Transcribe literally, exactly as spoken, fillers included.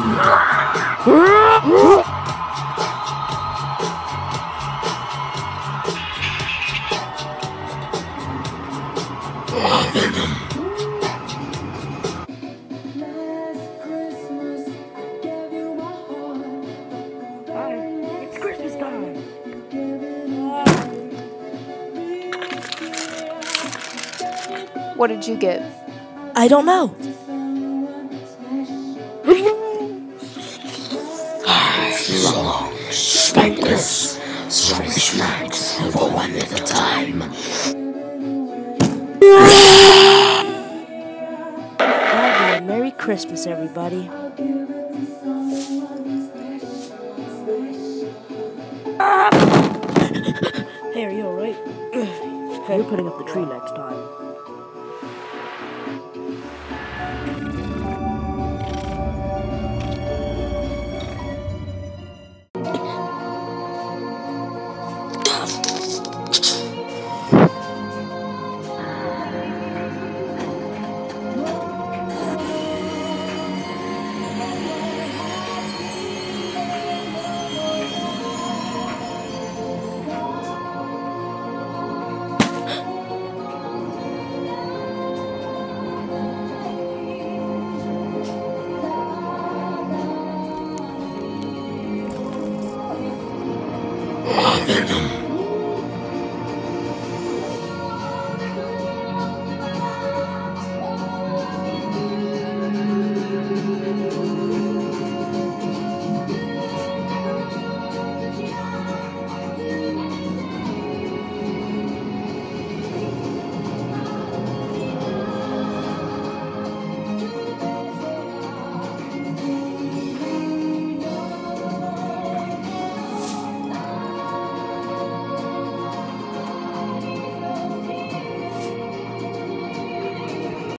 It's Christmas time. What did you get? I don't know. Long, spankless, strong smacks for one at a time. Have a Merry Christmas, everybody. Hey, are you alright? You're putting up the tree next time. Venom.